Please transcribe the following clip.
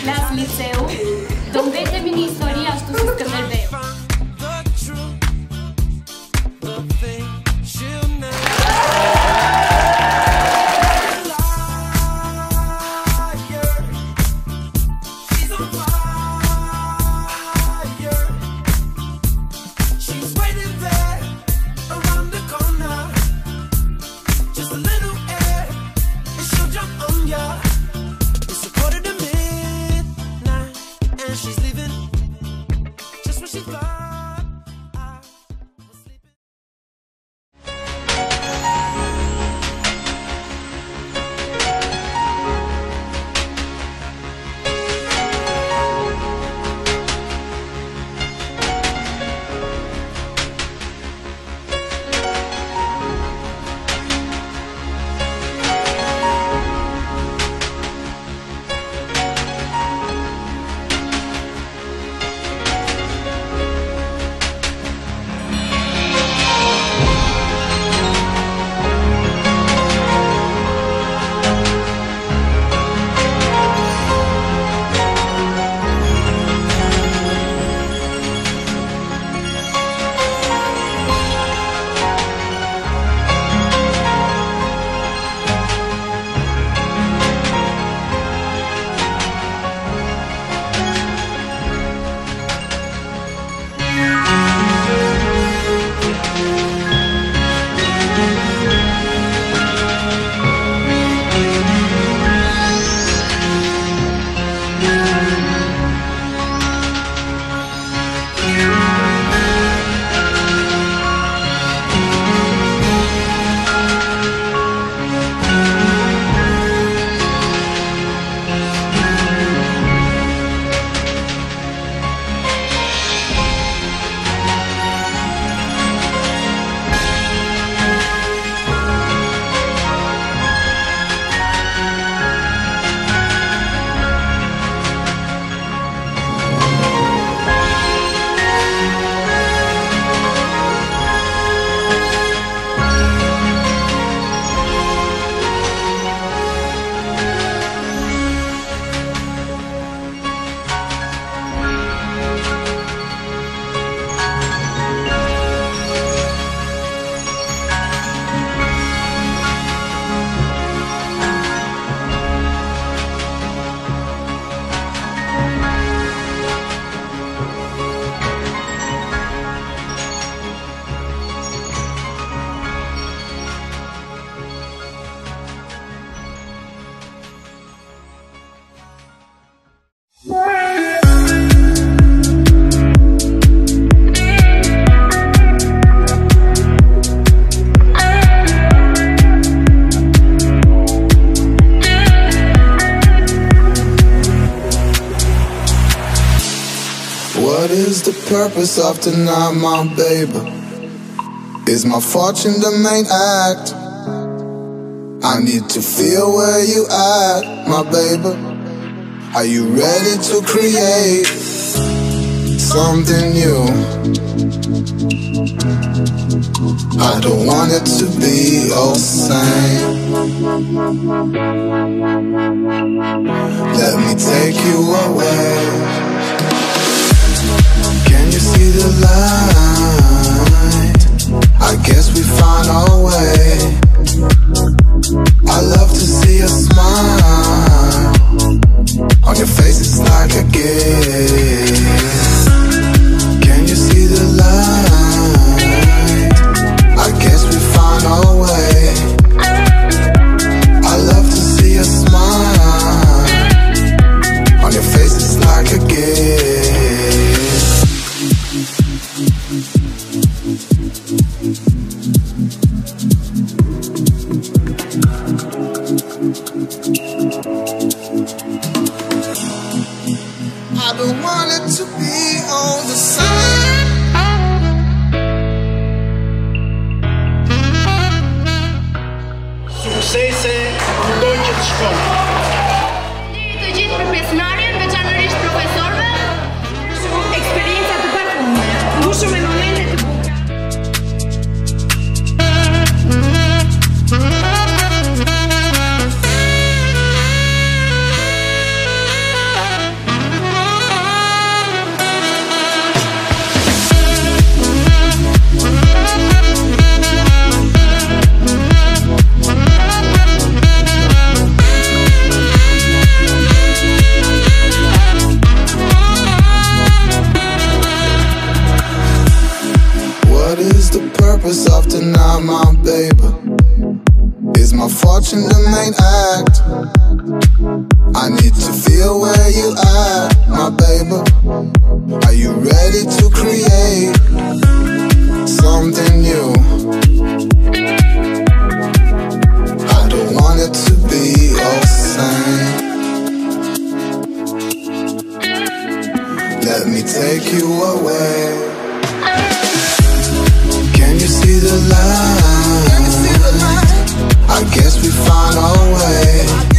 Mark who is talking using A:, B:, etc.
A: klasë liceu, do mbetemi një histori ashtu si Skënderbeu.
B: What is the purpose of tonight, my baby? Is my fortune the main act? I need to feel where you at, my baby. Are you ready to create something new? I don't want it to be all same. Let me take you away. Can you see the light? I guess we found our way. I love to see a smile on your face, it's like a gift. Can you see the light? I guess we found our way. I love to see a smile on your face, it's like a gift. I don't want it to be on the side.
C: Suksese mundoj që të shkojnë.
A: Faleminderit të gjithë për pjesëmarrjen, veçanërisht profesorëve. Eksperienca të pafundme, mbushur me momente të bukura.
B: my fortune, the main act. I need to feel where you at, my baby. Are you ready to create something new? I don't want it to be all same. Let me take you away. Can you see the light? I guess we found our way.